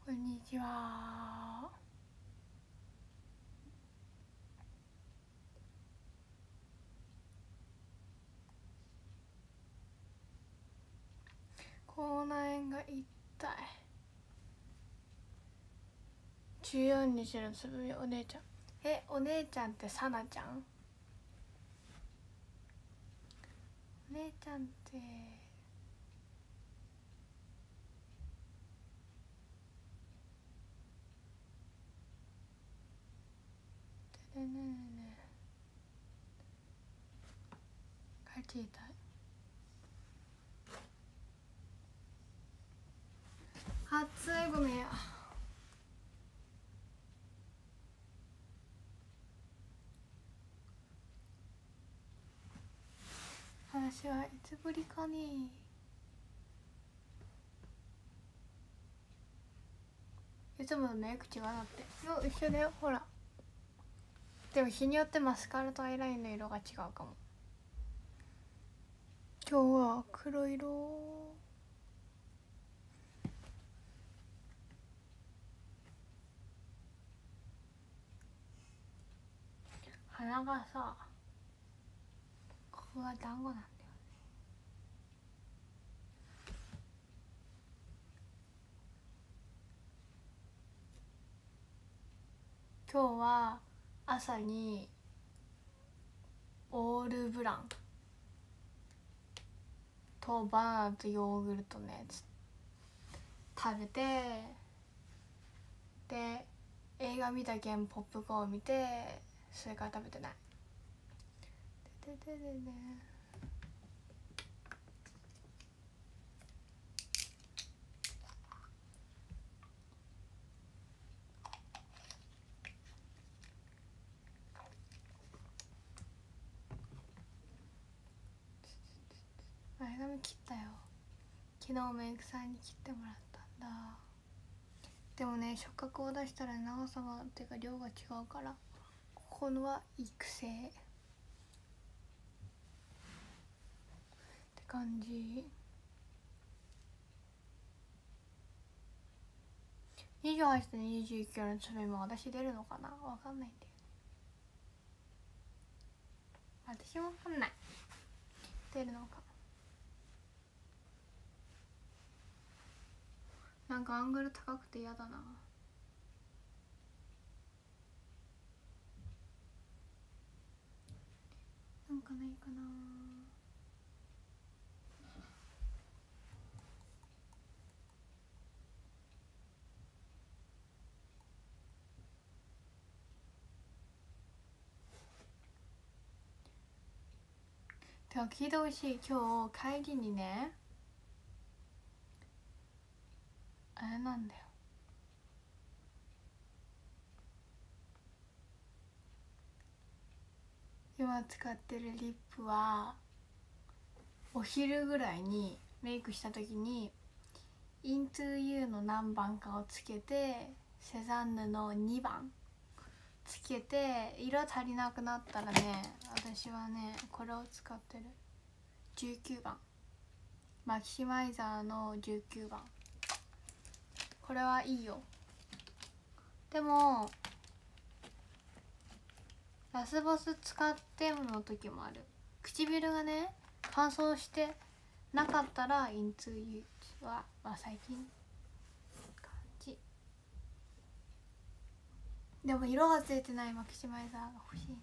こんにちは。口内炎が痛い。14日のつぶみお姉ちゃん。お姉ちゃんってさなちゃん？お姉ちゃんっててれねねね帰っていたい。暑い。ごめんや。話はいつぶりかね。いつものメイク違うなって。一緒だよ、ほら。でも日によってマスカラとアイラインの色が違うかも。今日は黒色。鼻がさ、ここが団子なんだよ。今日は朝にオールブランとバナナとヨーグルトのやつ食べて、で映画見たけんポップコーン見て、それから食べてない。前髪切ったよ。昨日メイクさんに切ってもらったんだ。でもね、触覚を出したら長さがっていうか量が違うから、ここのは育成って感じ。28と29の爪も私出るのかな、わかんないんだよね。私もわかんない、出るのか。なんかアングル高くて嫌だな。なんかないかな。でも聞いてほしい。今日帰りにね、あれなんだよ、今使ってるリップはお昼ぐらいにメイクした時にInto You の何番かをつけて、セザンヌの2番つけて、色足りなくなったらね、私はねこれを使ってる。19番マキシマイザーの19番。これはいいよ。でもラスボス使っての時もある。唇がね乾燥してなかったら Into You は、最近感じ。でも色がついてないマキシマイザーが欲しいんだよね。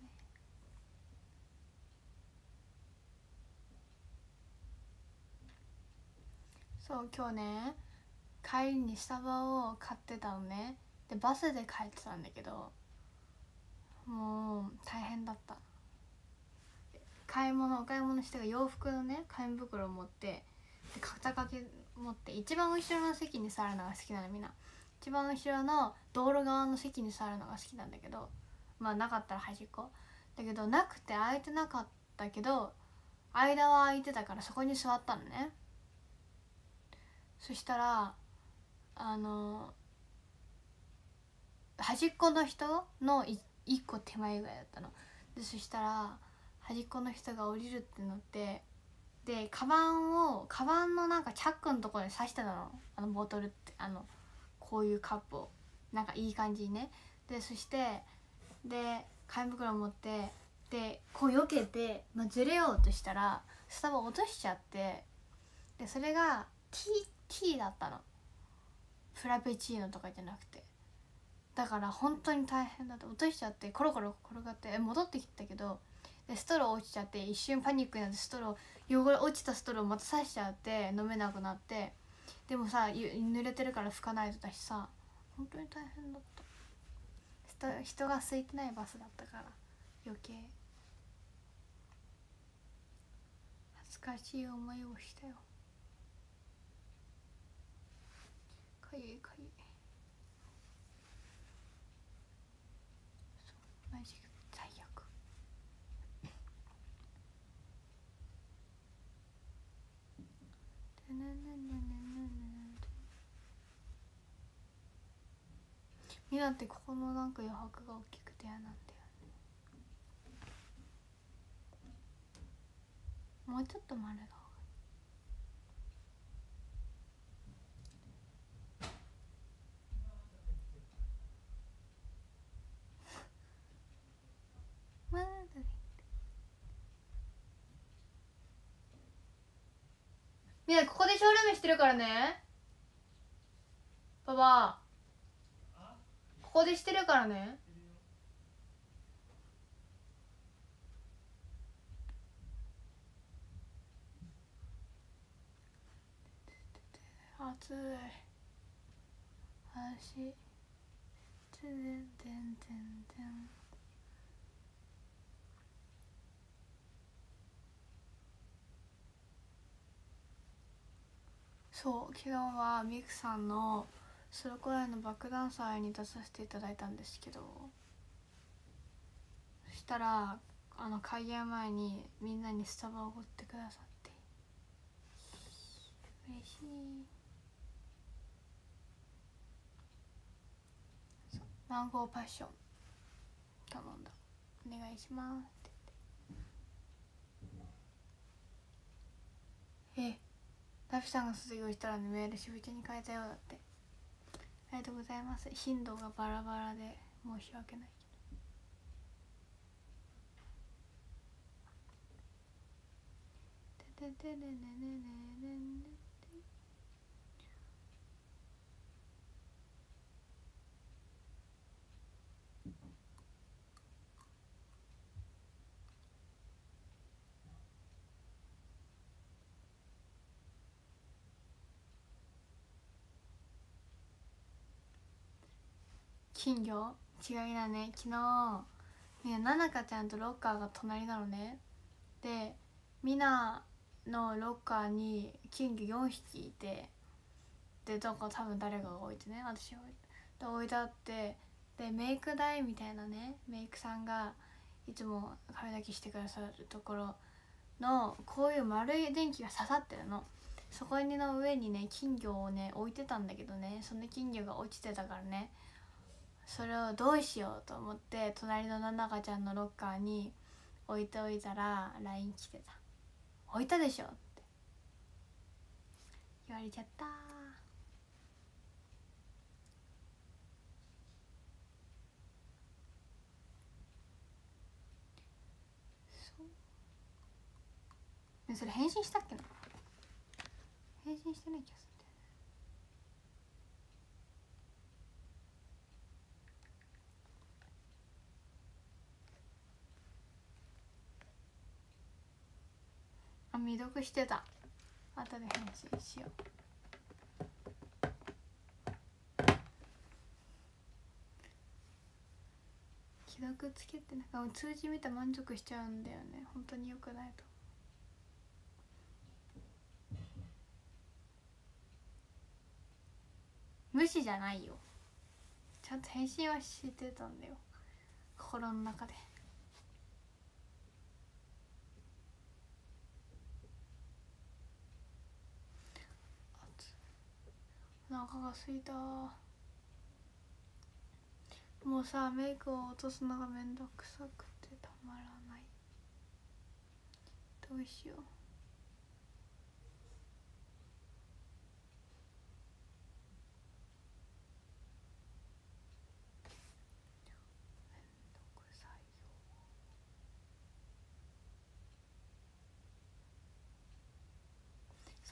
そう、今日ね帰りにスタバを買ってたのね。でバスで帰ってたんだけど、もう大変だった。お買い物してから洋服のね買い袋を持って、で肩掛け持って、一番後ろの席に座るのが好きなのみんな。一番後ろの道路側の席に座るのが好きなんだけど、なかったら端っこだけど、なくて空いてなかったけど間は空いてたからそこに座ったのね。そしたら端っこの人の一個手前ぐらいだったので、そしたら端っこの人が降りるってなって、でカバンのなんかチャックのところに刺してたの、ボトルってコこういうカップをなんかいい感じにね。でそしてで紙袋持ってでこう避けて、ずれようとしたらスタバ落としちゃって、でそれがティーだったの、フラペチーノとかじゃなくて。だから本当に大変だった。落としちゃってコロコロ転がって戻ってきたけど、でストロー落ちちゃって一瞬パニックになって落ちたストローまた刺しちゃって飲めなくなって、でもさ濡れてるから拭かないとだしさ、本当に大変だった。人が空いてないバスだったから余計恥ずかしい思いをしたよ。かゆいかゆい。マジ最悪。みんなってここのなんか余白が大きくて嫌なんだよね。もうちょっと丸がみんなここでショールームしてるからね。パパここでしてるからね。暑い。足全然。そう昨日はミクさんのソロ公演のバックダンサーに出させていただいたんですけど、そしたら開演前にみんなにスタバをおごってくださって嬉しい。マンゴーパッション頼んだ。お願いしますってダフさんが卒業したらね、メールしぶちに変えたようだって。ありがとうございます。頻度がバラバラで申し訳ないけど。金魚違いだね。昨日ね、ななかちゃんとロッカーが隣なのね。でみなのロッカーに金魚4匹いて、でどこ多分誰かが置いてね、私が置いてあって、でメイク台みたいなね、メイクさんがいつも髪の毛してくださるところのこういう丸い電気が刺さってるの。そこにの上にね金魚をね置いてたんだけどね、その金魚が落ちてたからね、それをどうしようと思って隣のななかちゃんのロッカーに置いておいたら LINE 来てた。置いたでしょって言われちゃった。そうね、それ返信したっけな。返信してない気がするんだよね。未読してた。後で返信しよう。既読つけてなんか通知見たら満足しちゃうんだよね。本当に良くないと。無視じゃないよ、ちゃんと返信はしてたんだよ、心の中で。お腹がすいた。もうさメイクを落とすのがめんどくさくてたまらない。どうしよう。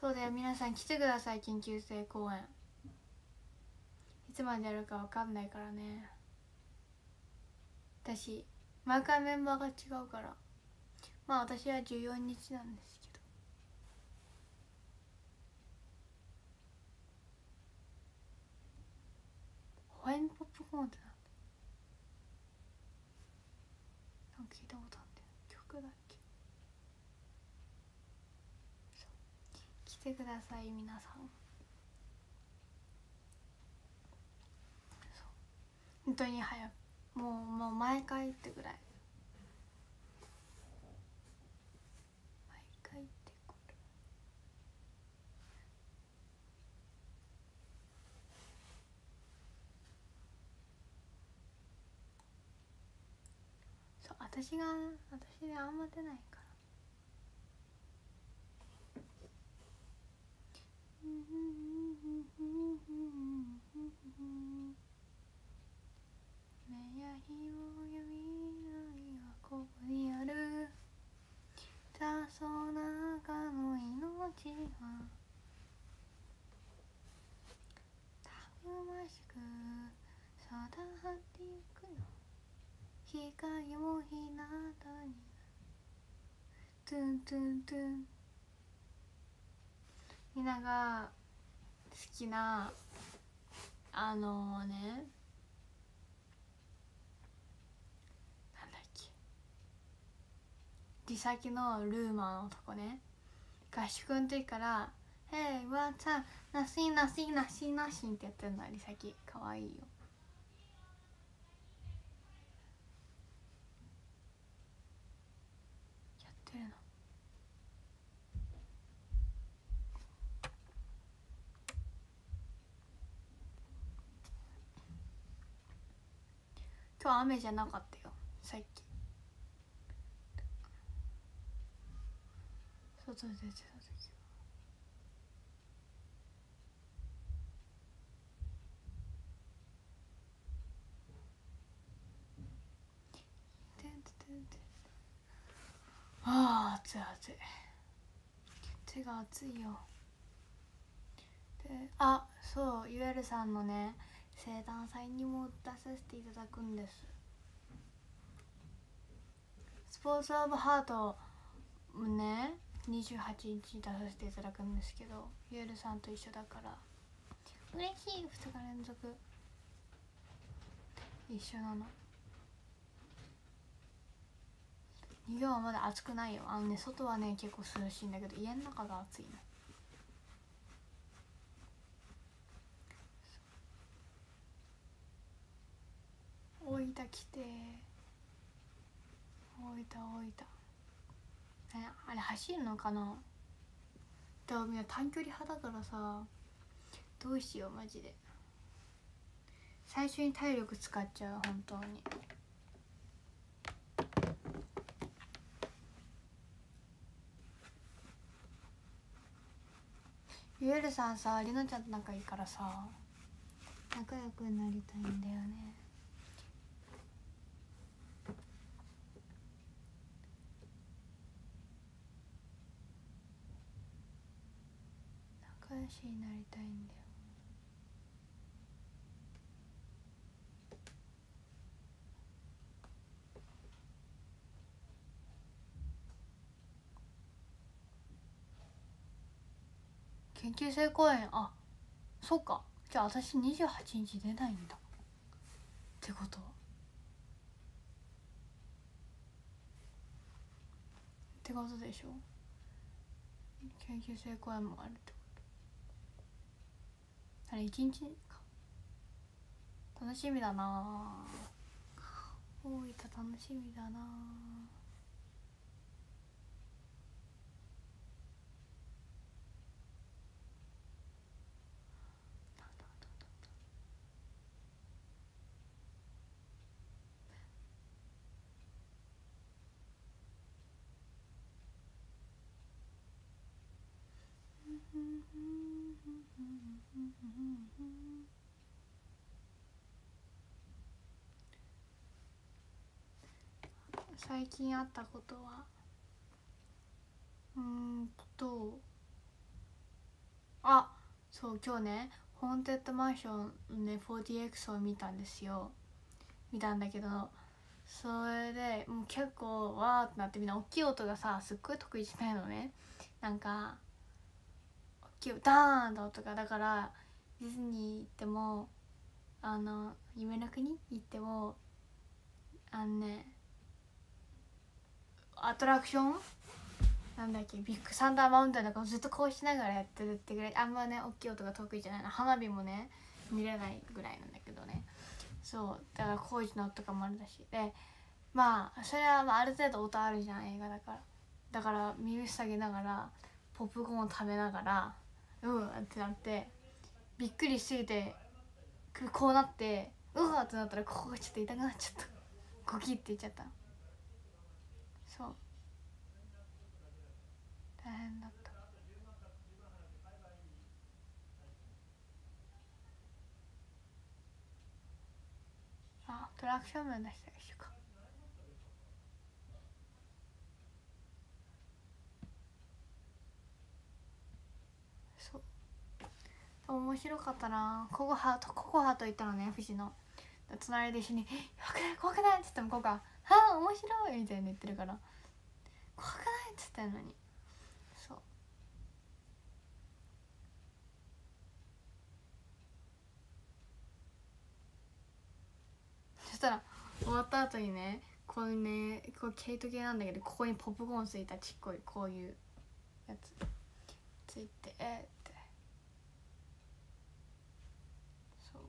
そうだよ、皆さん来てください。緊急性公演いつまでやるか分かんないからね。私毎回メンバーが違うから、まあ私は14日なんですけど。ホワイトポップコーンってなんか聞いたことあるんだよ。曲だっけ。来てください皆さん。本当に早く、もう毎回ってぐらい、毎回ってこれ。そう、私であんま出ないから。目や日を闇はここにある。黄昏中の命はたくましく育っていくよ。光も日向にトゥントゥントゥン。みんなが好きななんだっけ、リサキのルーマーのとこね、合宿の時から「Hey what's up なしなしなしなし」ってやってるの。リサキかわいいよ。やってるの。今日雨じゃなかったよさっき。外出てた時。ああ暑い暑い。手が熱いよ。で、あ、そう、ゆえるさんのね生誕祭にも出させていただくんです。スポーツオブハートもね28日出させていただくんですけど、ゆえるさんと一緒だから嬉しい。2日連続一緒なの。日本はまだ暑くないよ。外はね結構涼しいんだけど、家の中が暑いの。大分来て、大分あれ走るのかな。でもみんな短距離派だからさ、どうしようマジで。最初に体力使っちゃう本当に。ゆえるさんさ、りのちゃんと仲いいからさ仲良くなりたいんだよね。仲良しになりたいんだよ。研究生公演、あ、そうか。じゃあ私28日出ないんだってことは。ってことでしょ。研究生公演もあるってこと。あれ1日か。楽しみだな。大分楽しみだな。最近あったことは、 あ、そう今日ねホーンテッドマンションね 4DX を見たんですよ。見たんだけど、それでもう結構わーってなって、みんな大きい音がさすっごい得意じゃないのね。なんか大きいダーンと音が、だからディズニー行っても夢の国行ってもアトラクションなんだっけ、ビッグサンダーマウンテンとかをずっとこうしながらやってるってぐらい、あんまね大きい音が得意じゃないの。花火もね見れないぐらいなんだけどね。そうだから工事の音とかもあるだしで、まあそれはまあある程度音あるじゃん映画だから。だから耳塞ぎながらポップコーンを食べながらってなって、びっくりしすぎてこうなって、ってなったらここがちょっと痛くなっちゃった。ゴキって言っちゃった。そう大変だった。あ、トラクション面出したら一緒か。そう面白かったな。ココハと言ったのね、富士の隣で一緒に「怖くない怖くない」って言ってもココが「はあ面白い」みたいに言ってるから「怖くない」って言ったのに。そうそしたら終わった後にね、これねこれケイト系なんだけど、ここにポップコーンついたちっこいこういうやつついてってそう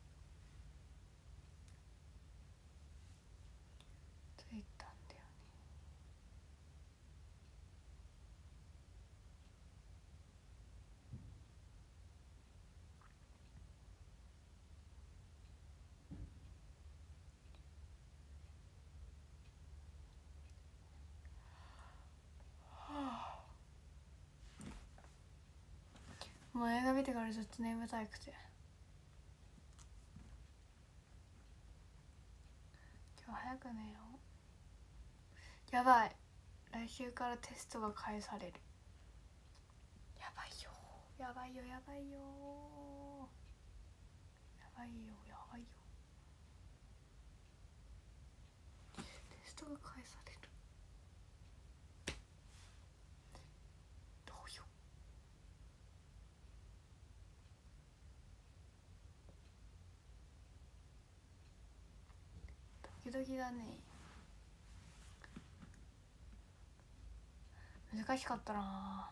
ついたんだよね。もう映画見てからずっと眠たくて、今日早く寝よう。やばい、来週からテストが返される。やばいよやばいよやばいよやばいよやばいよ、テストが返される。どうよ。ドキドキだね。難しかったな。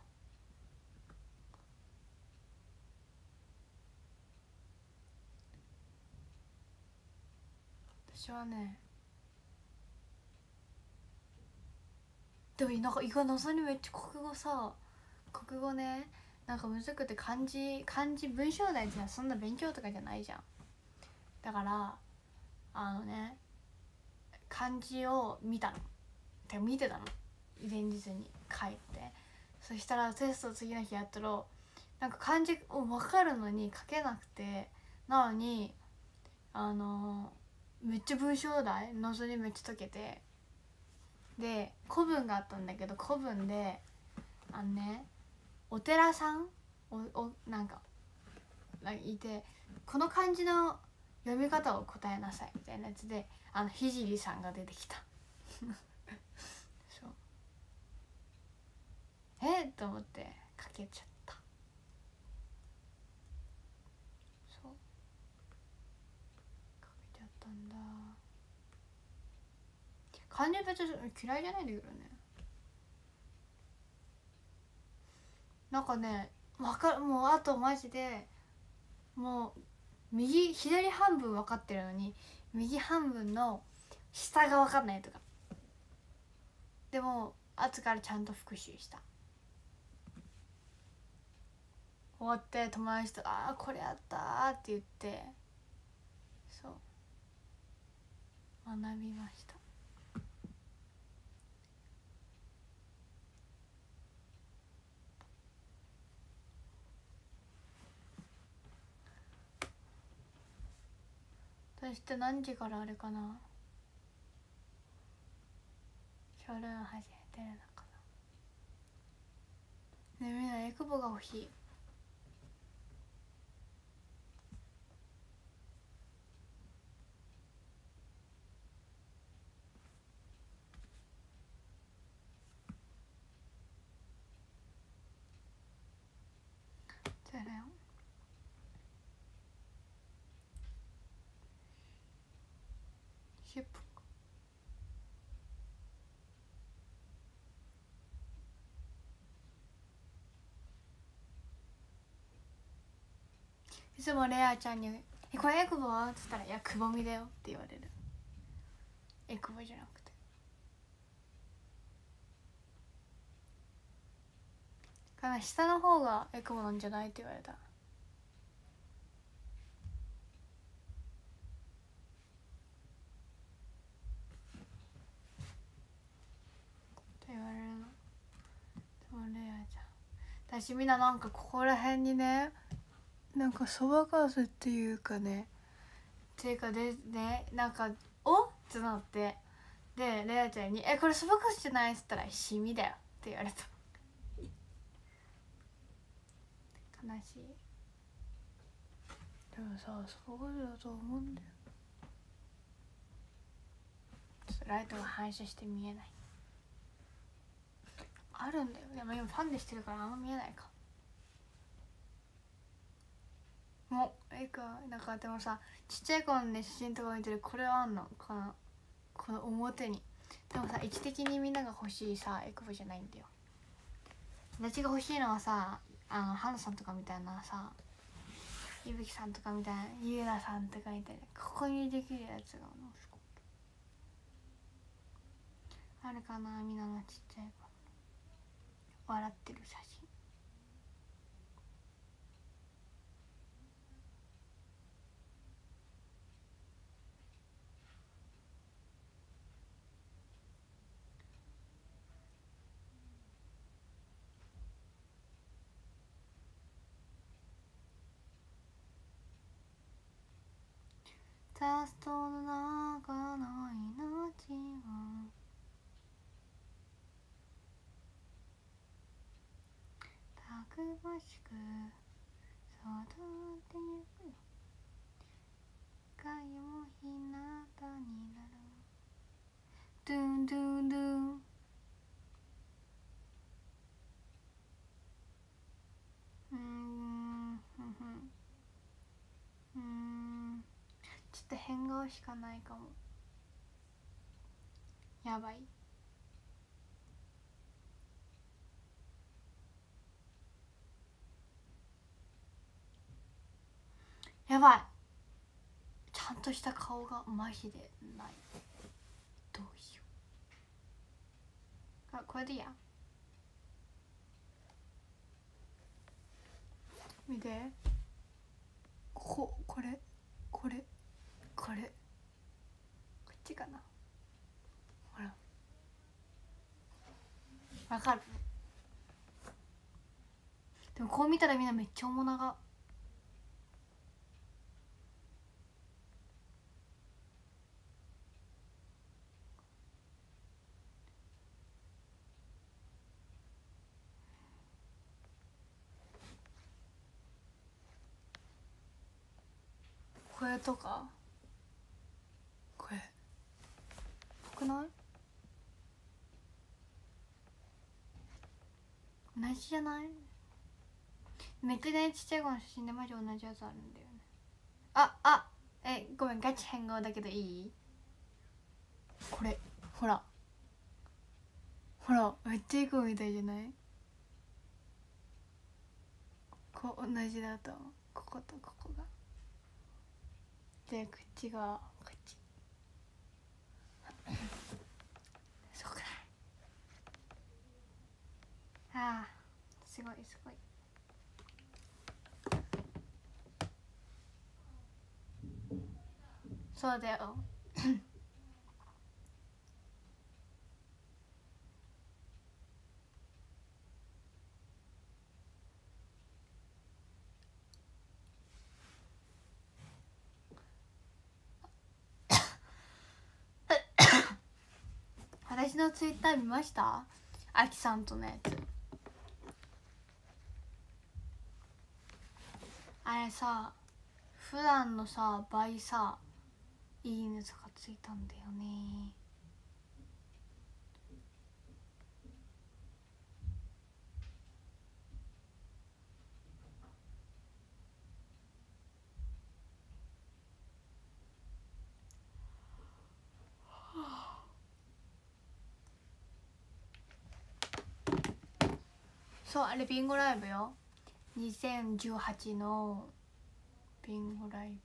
私はね、でもなんか意外なさにめっちゃ国語ねなんかむずくて、漢字文章題ってそんな勉強とかじゃないじゃん。だから漢字を見たの。見てたの、前日に帰って。そしたらテスト次の日やったらなんか漢字を分かるのに書けなくて、なのにめっちゃ文章題謎にめっちゃ解けて、で古文があったんだけど、古文でお寺さんなんかいて、この漢字の読み方を答えなさいみたいなやつで聖さんが出てきたそうと思ってかけちゃった。そうかけちゃったんだ。漢字別に嫌いじゃないんだけどね。なんかねもうあとマジでもう左半分分かってるのに右半分の下が分かんないとか。でも後からちゃんと復習した。終わって友達と「ああこれあった」って言ってそう学びました。そして何時からあれかな、ショールーム始めてるのかな。ねえみんなエクボが欲しい。 シェプいつもレアちゃんに「これエクボは?」っつったら「いやくぼみだよ」って言われる。エクボじゃなくてかな、下の方がエクボなんじゃないって言われたって言われるの。でもレアちゃん私みんななんかここら辺にねなんかそばかすっていうかねっていうかでねなんか「おっ?」ってなってでレアちゃんに「これそばかすじゃない?」っつったら「シミだよ」って言われた悲しい。でもさそばかすだと思うんだよ。ちょっとライトが反射して見えない。あるんだよ。でも今ファンでしてるからあんま見えないかもうなんかでもさちっちゃい子のね写真とか見てるこれはあんのかなこの表に。でもさ位置的にみんなが欲しいさエクボじゃないんだよ。私が欲しいのはさハナさんとかみたいなさいぶきさんとかみたいなゆうなさんとかみたいなここにできるやつがあるかな。みんなのちっちゃい子笑ってる写真。ザストの中の命をたくましく育てゆくよ。かよもひなたになる。ドゥンドゥンドゥン。ちょっと変顔しかないかも。やばい。やばい。ちゃんとした顔がマジでない。どうしよう。これでいいや。見てこれこれこれこっちかな。ほらわかる。でもこう見たらみんなめっちゃ面長。これとかこれぽくない？同じじゃない？めっちゃねちっちゃい子の写真でマジ同じやつあるんだよね。ごめんガチ変顔だけどいい？これほらほらめっちゃいい子みたいじゃない？こう同じだと思う。こことここがで口が口そうくらい。あーすごいすごい。そうだよ私のツイッター見ました？あきさんとのやつ。あれさ普段のさ倍さいいねとかついたんだよね。 そうあれビンゴライブよ。2018のビンゴライブ。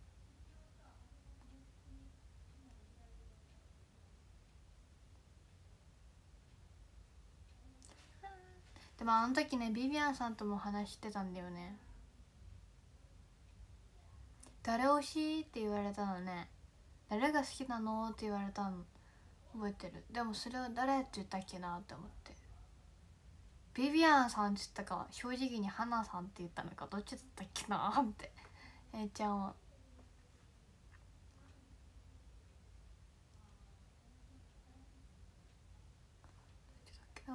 でもあの時ねビビアンさんとも話してたんだよね。誰推しって言われたのね。誰が好きなのって言われたの覚えてる。でもそれを誰って言ったっけなって思って、ビビアンさんって言ったか正直に花さんって言ったのかどっちだったっけなってちゃんは。どっちだっけな。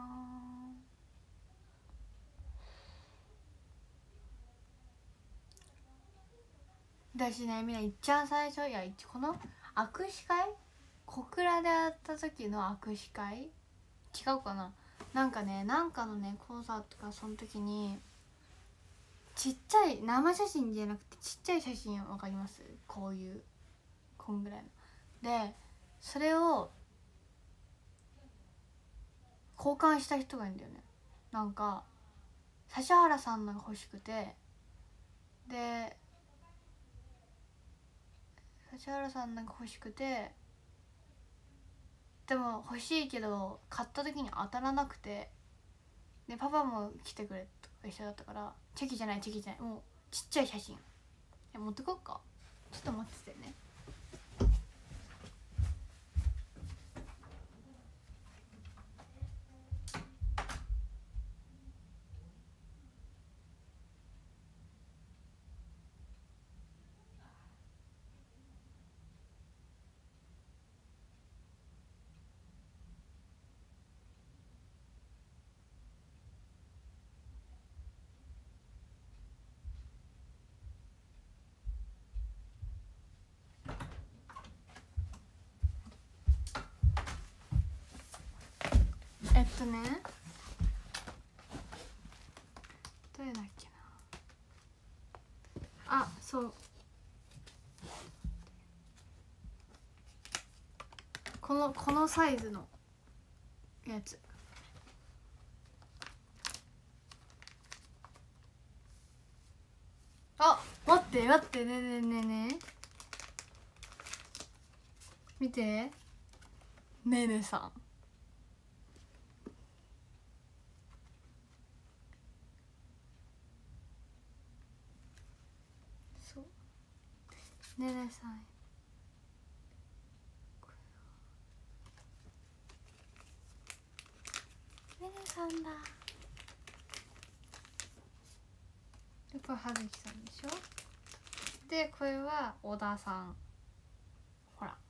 私ねみんないっちゃん最初、いやこの握手会小倉で会った時の握手会違うかな。なんかねなんかのねコンサートかその時にちっちゃい生写真じゃなくてちっちゃい写真わかります？こういうこんぐらいのでそれを交換した人がいるんだよね。なんか指原さんのが欲しくて、で指原さんのが欲しくて、でも欲しいけど買った時に当たらなくて、でパパも来てくれとか一緒だったから、チェキじゃないもうちっちゃい写真持ってこっか。ちょっと待っててね。ねどれだっけなあ、そうこのサイズのやつ。あ、待ってねえねえねえねえ見てねえねえさん、そうねねさん、ねねさんだ。でこれ葉月さんでしょ。でこれは小田さん、ほら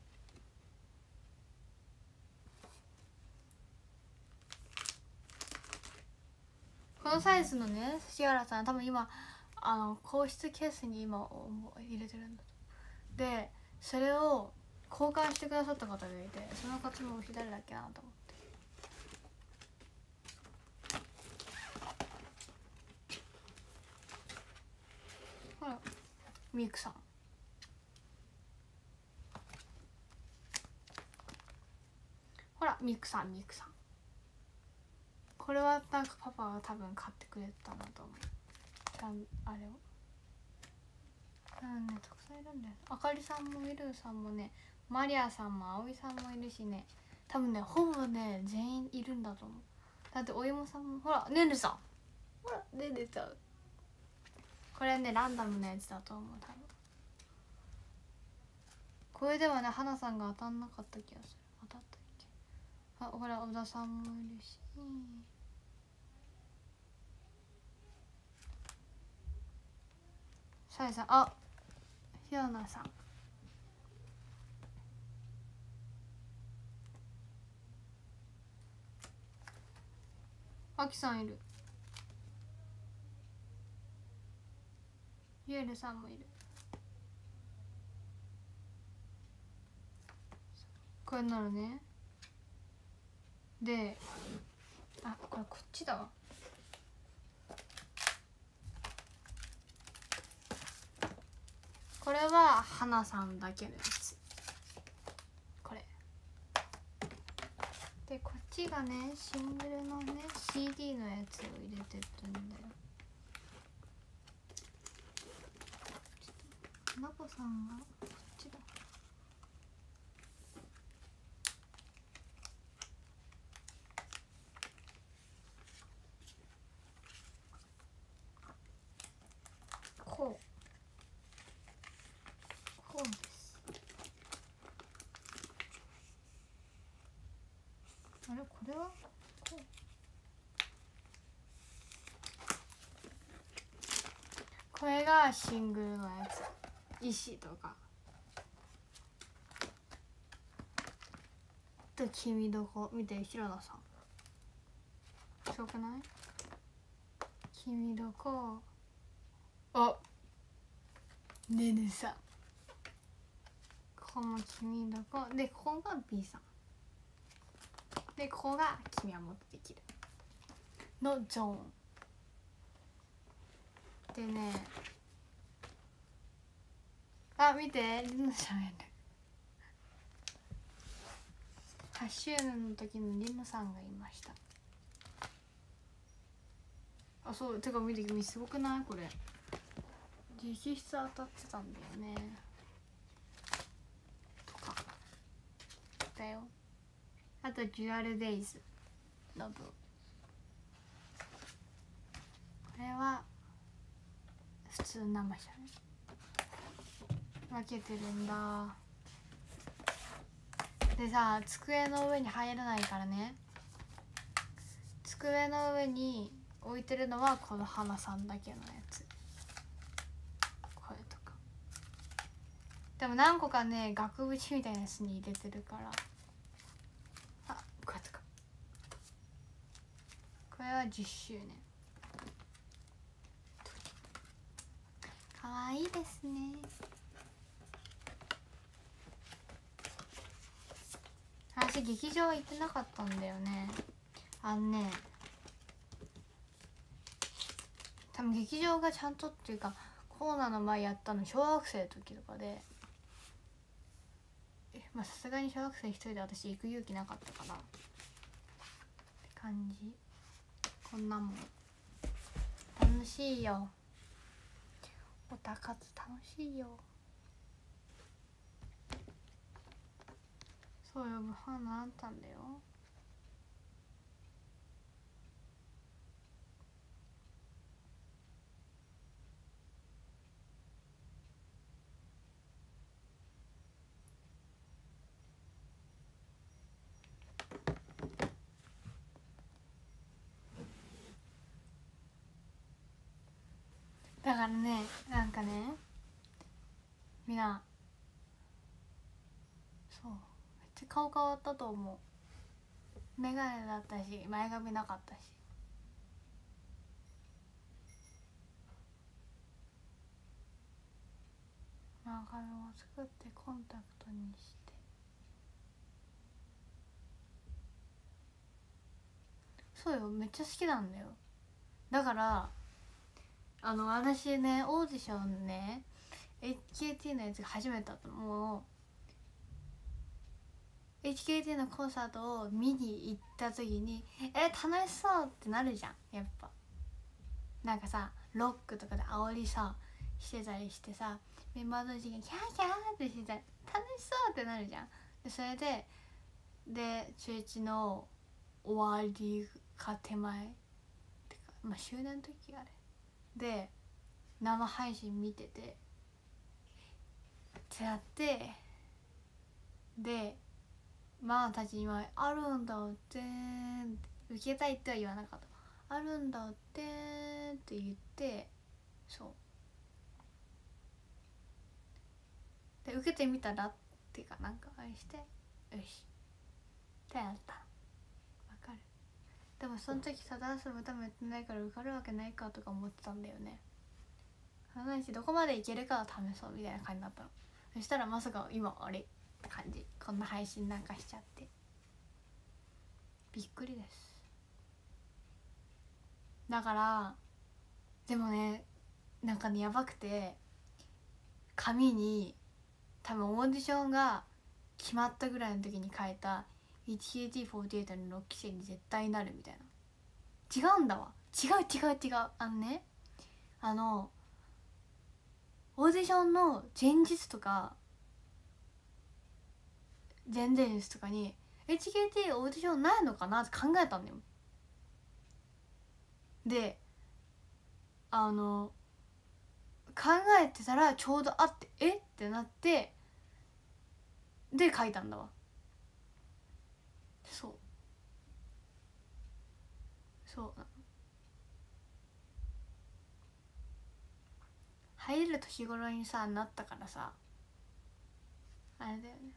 このサイズのね指原さん多分今硬質ケースに今入れてるんだと。でそれを交換してくださった方がいて、その方も誰だっけなと思って。ほらミクさん、ほらミクさんこれはなんかパパが多分買ってくれたんだと思う。あれをねたくさんいるんだよ。あかりさんもいるさんもね、マリアさんもあおいさんもいるしね、多分ねほぼね全員いるんだと思う。だってお芋さんもほらねるさん、ほらねるちゃう。これねランダムなやつだと思う多分。これではね花さんが当たんなかった気がする。当たったっけ。あ、ほら小田さんもいるし、さやさん、あ、ひよなさん、あきさんいる、ゆえるさんもいる。これなるね。で、あ、これこっちだわ。これは花さんだけのやつ。これでこっちちがねシングルのね CD のやつを入れてるんだよ。なこさんがこっちだ。こうです。あれこれはこう。これがシングルのやつ。石とかと君どこ見て平野さんすごくない？君どこあねねさん、ここも君どこで、ここが B さんで、ここが君はもっとできるのゾーンでね。あ、見てりのちゃんやる。8周年の時のりのさんがいました。あ、そうてか見て君すごくない？これ直筆当たってたんだよねとかだよ。あとデュアルデイズの分、これは普通生写真分けてるんだ。でさ、机の上に入らないからね、机の上に置いてるのはこの花さんだけのやつ。これとかでも何個かね額縁みたいなやつに入れてるから。あ、これとかこれは10周年。かわいいですね。私劇場は行ってなかったんだよね。あのね、多分劇場がちゃんとっていうかコロナの前やったの小学生の時とかで、まあさすがに小学生一人で私行く勇気なかったからって感じ。こんなもん楽しいよ、オタ活楽しいよ。そうよ、ブハンナあったんだよ。だからね、なんかね、みんなそうめっちゃ顔変わったと思う。メガネだったし前髪なかったし。前髪を作ってコンタクトにして。そうよ、めっちゃ好きなんだよ。だから私ねオーディションね HKT のやつが初めてだったの。もう HKT のコンサートを見に行った時に楽しそうってなるじゃん。やっぱなんかさロックとかで煽りさしてたりしてさ、メンバー同士がキャーキャーってしてたら楽しそうってなるじゃん。でそれで中1の終わりか手前ってか、まあ周年の時あれで生配信見ててってやって、でママたちにはあるんだって受けたいっては言わなかった。あるんだってって言って、そうで受けてみたらっていうかなんかあれしてよしってやった。わかる。でもその時さダンスの歌もやってないから受かるわけないかとか思ってたんだよね。ないしどこまでいけるかを試そうみたいな感じだったの。そしたらまさか今あれって感じ、こんな配信なんかしちゃってびっくりです。だからでもね、なんかねやばくて、紙に多分オーディションが決まったぐらいの時に書いた HKT48 の6期生に絶対なるみたいな。違うんだわ、違う。オーディションの前日とか前々日とかに HKT オーディションないのかなって考えたんだよ。で考えてたらちょうどあってえってなってで書いたんだわ。そう入る年頃にさなったからさあれだよね。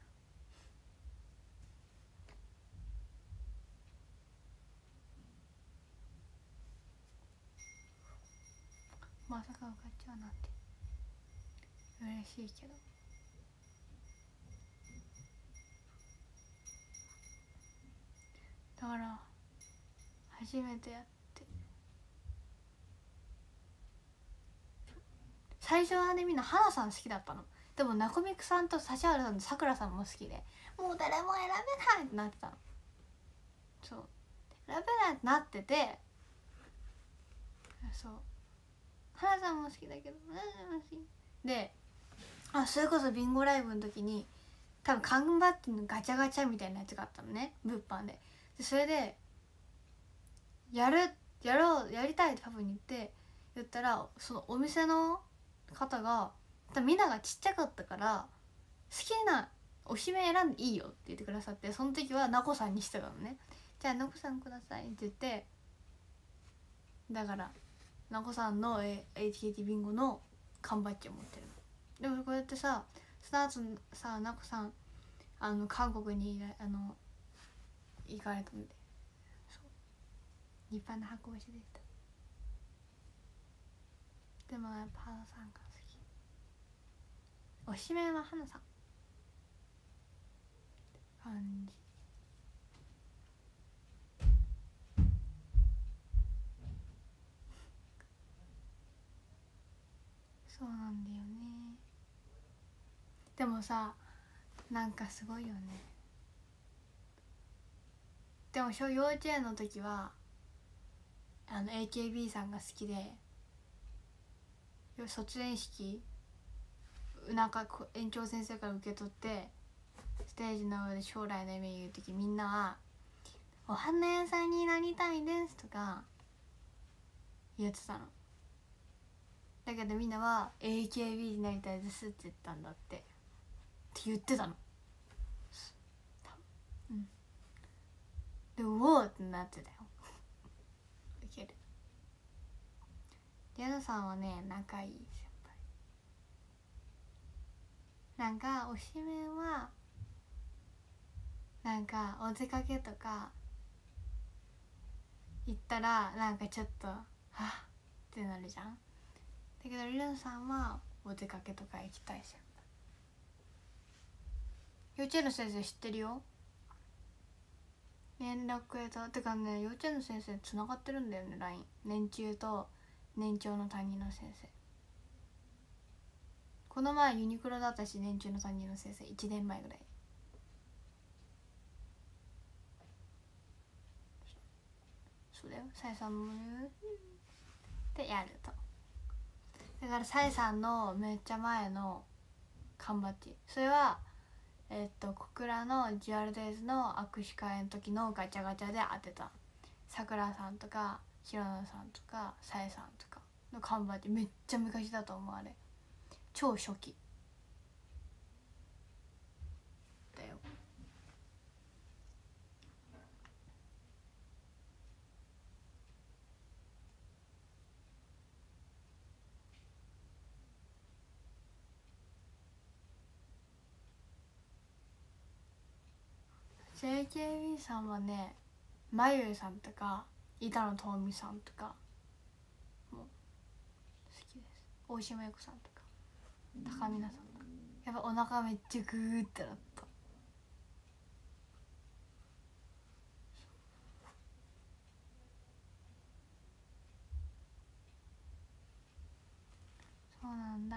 まさか受かっちゃうなんて嬉しいけど、だから初めてやって最初はねみんな花さん好きだったの。でもなこみくさんと指原さんとさくらさんも好きでもう誰も選べないってなってたの。そう選べないってなってて、そう花さんも好きだけどでそれこそビンゴライブの時に多分缶バッジのガチャガチャみたいなやつがあったのね、物販で。それでやりたいってパパに言ったら、そのお店の方が多分みんながちっちゃかったから好きなおしめ選んでいいよって言ってくださって、その時はなこさんにしてたのね。じゃあなこさんくださいって言って、だからなこさんの HKT ビンゴの缶バッジを持ってるの。でもこうやってさ、その後さなこさん韓国に行かれたんで、立派な箱推しでした。でもやっぱ花さんが好き。おしめは花さん感じ。そうなんだよね。でもさなんかすごいよね。でも幼稚園の時はAKB さんが好きで卒園式なんか園長先生から受け取ってステージの上で将来の夢言う時、みんなは「お花屋さんになりたいです」とか言ってたの。だけどみんなは AKB になりたいですって言ったんだって言ってたの。でうおーってなってたよウケる。リアナさんはね仲いい先輩。なんかおしめはなんかお出かけとか行ったらなんかちょっとはっってなるじゃん。だけどリナさんはお出かけとか行きたい先輩。幼稚園の先生知ってるよ。連絡くれた。てかね幼稚園の先生つながってるんだよね LINE。 年中と年長の担任の先生。この前ユニクロだったし年中の担任の先生1年前ぐらい。そうだよ、さえさんもってやると。だからさえさんのめっちゃ前の缶バッジ、それは小倉のジュアルデイズの握手会の時のガチャガチャで当てた。さくらさんとかひろなさんとかさえさんとかの缶バッジ、めっちゃ昔だと思う。あれ超初期だよ。JKB さんはねまゆゆさんとか板野友美さんとかも好きです。大島優子さんとか高見菜さんとか。やっぱお腹めっちゃグーってなった。そうなんだ。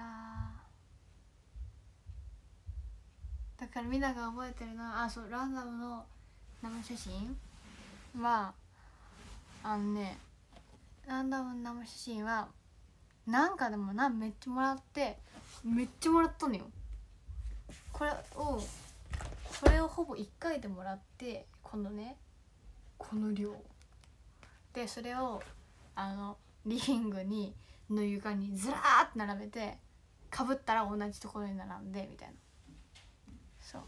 だからみんなが覚えてるのはそうランダムの生写真はランダム生写真はなんかでもめっちゃもらってめっちゃもらったのよ。これをほぼ1回でもらって、この量で、それをリビングの床にずらーって並べて、かぶったら同じところに並んでみたいな。そう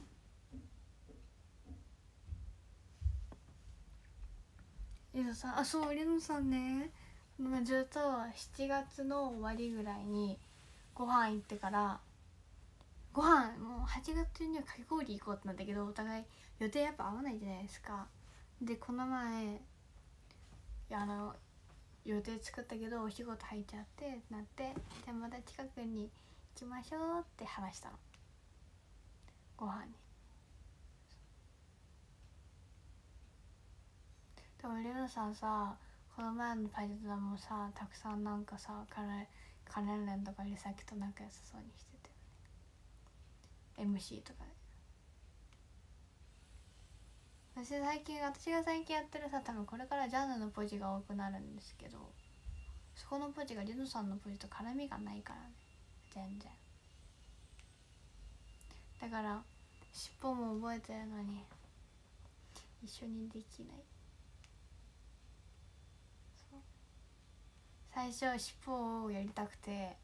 リノさん、リノさんね、ずっと7月の終わりぐらいにご飯行ってから、もう8月中にはかき氷行こうってなったけど、お互い予定やっぱ合わないじゃないですか。でこの前予定作ったけどお仕事入っちゃってってなって、じゃあまた近くに行きましょうって話したの、ご飯に。でもレノさんさ、この前のパイトダもさ、たくさんなんかさ、カレンレンとかリサキと仲良さそうにしてて、MC とかで。私が最近やってるさ、多分これからジャンヌのポジが多くなるんですけど、そこのポジがリノさんのポジと絡みがないからね、全然。だから尻尾も覚えてるのに一緒にできない。そう、最初尻尾をやりたくて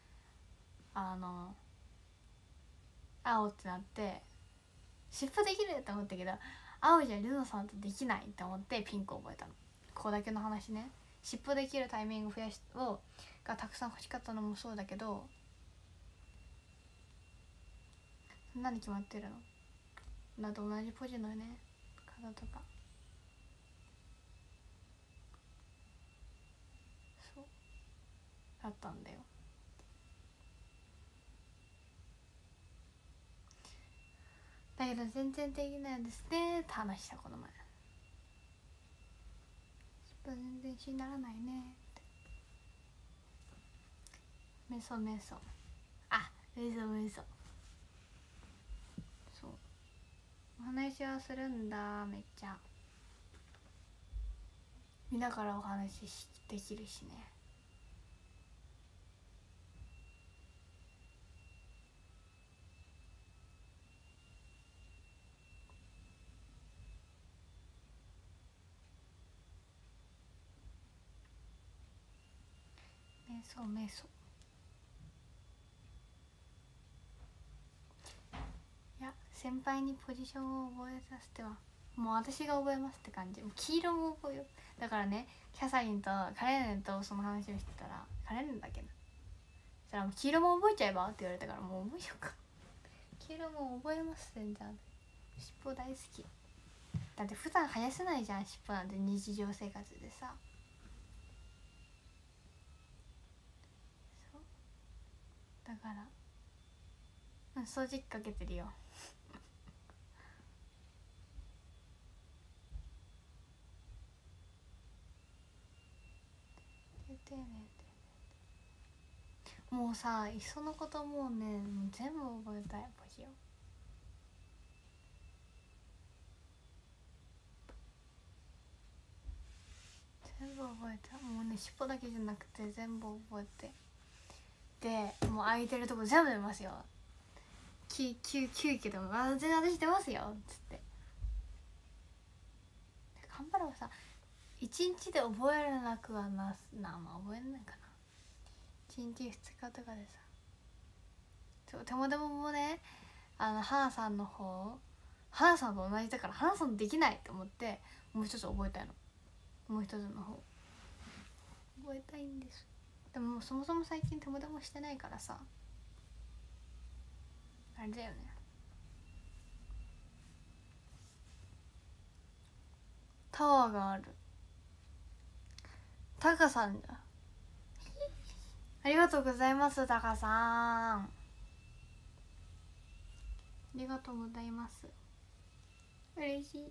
青ってなって、尻尾できるって思ったけど、青じゃルノさんとできないって思ってピンクを覚えたの。ここだけの話ね。尻尾できるタイミングがたくさん欲しかったのもそうだけど、そんなに決まってるのだと同じポジのね方とか。そうだったんだよ。だけど全然できないですねって話した、この前。全然一緒にならないねって。メソメソそう、お話はするんだ、めっちゃ。見ながらお話できるしね。メソいや、先輩にポジションを覚えさせてはもう私が覚えますって感じ。もう黄色も覚えよう。だからね、キャサリンとカレンネンとその話をしてたら、カレンネンだっけな、そしたら黄色も覚えちゃえばって言われたから、もう覚えようか。黄色も覚えます全然。尻尾大好きだって。普段生やせないじゃん尻尾なんて、日常生活でさ。そうだから掃除機かけてるよ。もうさ、いっそのこともうね、もう全部覚えたいポジを。全部覚えた。もうね、尻尾だけじゃなくて全部覚えて、でもう空いてるとこ全部出ますよ。9期でも全然私出ますよっつって。頑張ればさ、1日で覚えられなくはまあ覚えれないかな。1日2日とかでさ。手もでもね、花さんの方、花さんと同じだから、花さんできないと思って、もう一つ覚えたいの。もう一つの方覚えたいんです。でもそもそも最近手もでもしてないからさ、あれだよね。タワーがある。タカさんだ。ありがとうございます、タカさん。ありがとうございます。嬉しい。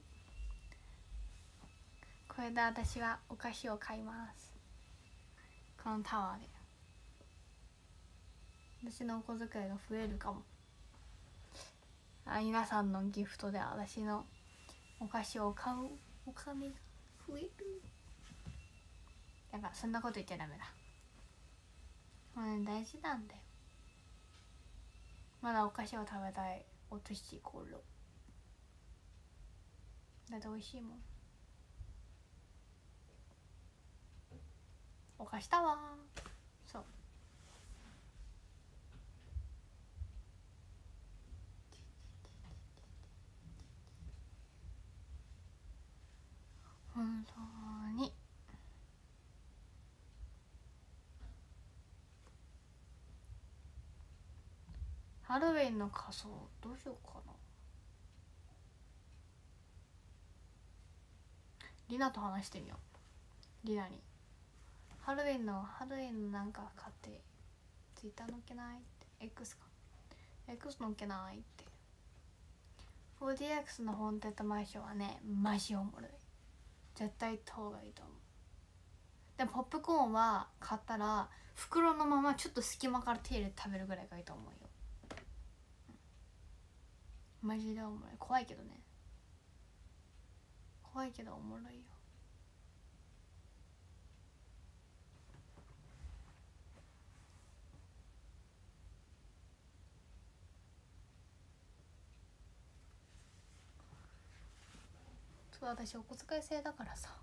これで私はお菓子を買います。このタワーで私のお小遣いが増えるかも。皆さんのギフトで私のお菓子を買うお金が増える。だからそんなこと言っちゃダメだ。大事なんだよ。まだお菓子を食べたいお年頃だって美味しいもん。お菓子だわ。そう。本当にハロウィンの仮装どうしようかな。リナと話してみよう。リナにハロウィンのなんか買ってツイッター載っけないって。 X か X 載っけないって。 4DX のホーンテッドマンションはねマジおもろい。絶対行った方がいいと思う。でもポップコーンは買ったら袋のままちょっと隙間から手入れて食べるぐらいがいいと思うよ。マジでおもろい。怖いけどね。怖いけどおもろいよ。そう、私お小遣い制だからさ。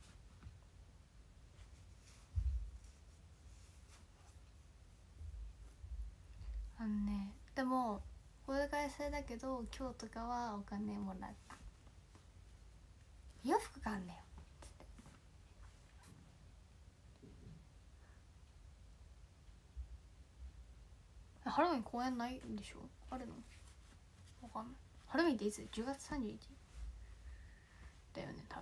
でもお小遣い制だけど今日とかはお金もらった。洋服があんだよつって。ハロウィン公演ないんでしょ。あるのわかんない。ハロウィンっていつ ?10 月31日だよね多分。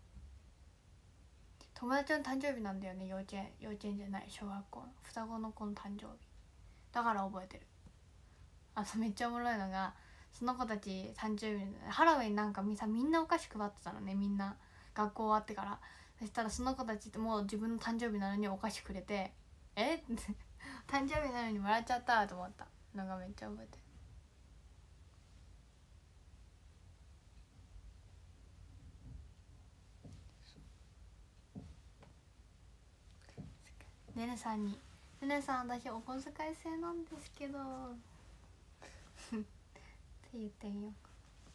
友達の誕生日なんだよね。幼稚園じゃない小学校の双子の子の誕生日だから覚えてる。めっちゃおもろいのがその子たち誕生日ハロウィンなんかみんなお菓子配ってたのね。みんな学校終わってから。そしたらその子たちってもう自分の誕生日なのにお菓子くれて誕生日なのにもらっちゃったと思ったのがめっちゃ覚えてる。ねねさんに「ねねさん私お小遣い制なんですけど」って言ってみようか。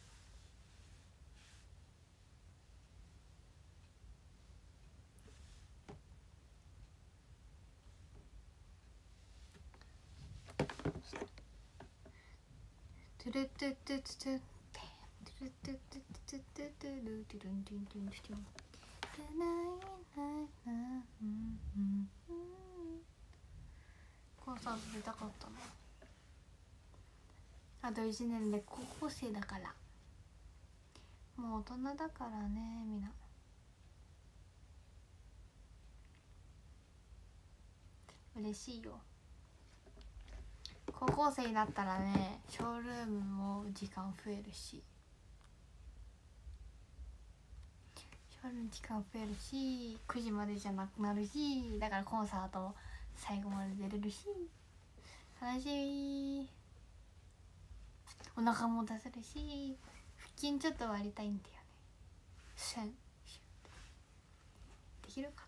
トゥルトゥトゥトゥトゥトゥルトゥトゥトゥトゥトゥルトゥルントゥントゥントゥンコンサート出たかったな。あと1年で高校生だから。もう大人だからねみんな。嬉しいよ。高校生になったらねショールームも時間増えるし時間増えるし9時までじゃなくなるし、だからコンサートも最後まで出れるし楽しみ。お腹も出せるし腹筋ちょっと割りたいんだよね。できるかな。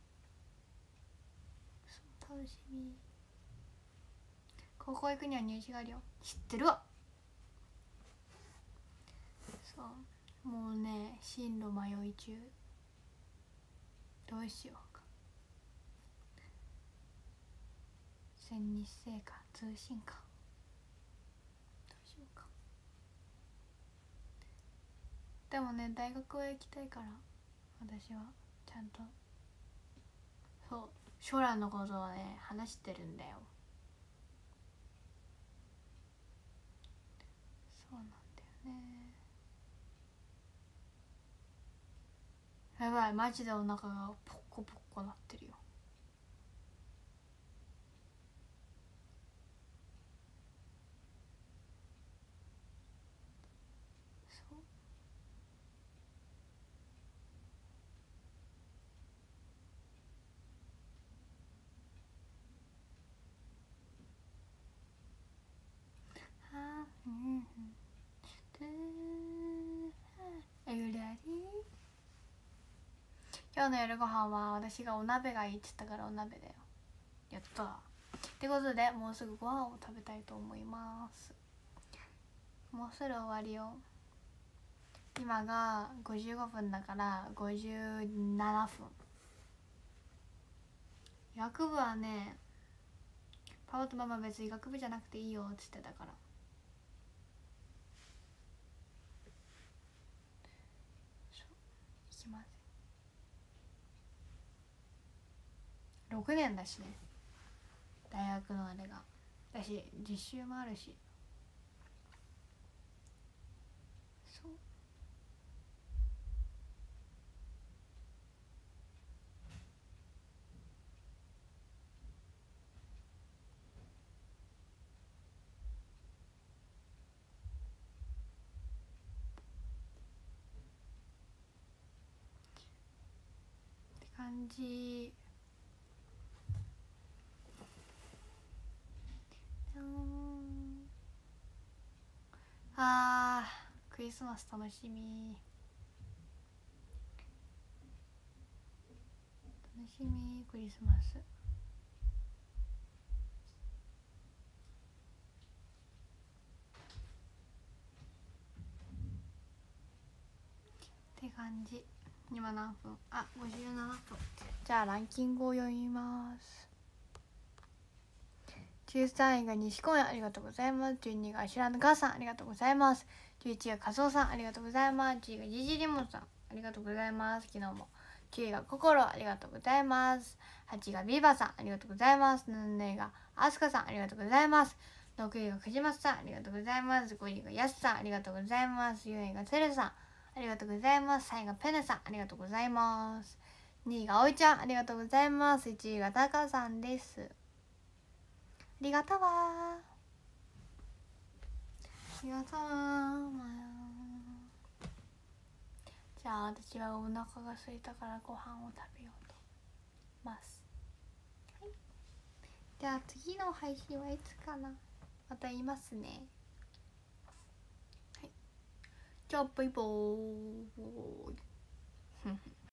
そう楽しみ。高校行くには入試があるよ。知ってるわ。そうもうね進路迷い中。どうしようか。全日制か通信かどうしようか。でもね大学は行きたいから私はちゃんとそう将来のことをね話してるんだよ。そうなんだよね。やばいマジでお腹がポッコポッコなってるよ。そうえ今日の夜ご飯は私がお鍋がいいって言ったからお鍋だよ。やったってことで、もうすぐご飯を食べたいと思います。もうすぐ終わりよ。今が55分だから57分。医学部はね、パパとママ別に医学部じゃなくていいよって言ってたから。行きます。6年だしね、大学のあれが。だし実習もあるし。そうって感じ。クリスマス楽しみ。楽しみ、クリスマス。って感じ。今何分？あ、57分。じゃあランキングを読みます。13位が西公園、ありがとうございます。12位が白の母さん、ありがとうございます。11位が和夫さん、ありがとうございます。10位がジジリモンさん、ありがとうございます。昨日も。9位が心、ありがとうございます。8位がビーバーさん、ありがとうございます。7位がアスカさん、ありがとうございます。6位が藤松さん、ありがとうございます。5位がヤスさん、ありがとうございます。4位がセルさん、ありがとうございます。3位がペネさん、ありがとうございます。2位がおいちゃん、ありがとうございます。1位がタカさんです。ありがとうわ。ありがとうわ。じゃあ私はお腹が空いたからご飯を食べようと思います。はい、じゃあ次の配信はいつかな、また言いますね。はい、じゃあバイバーイ。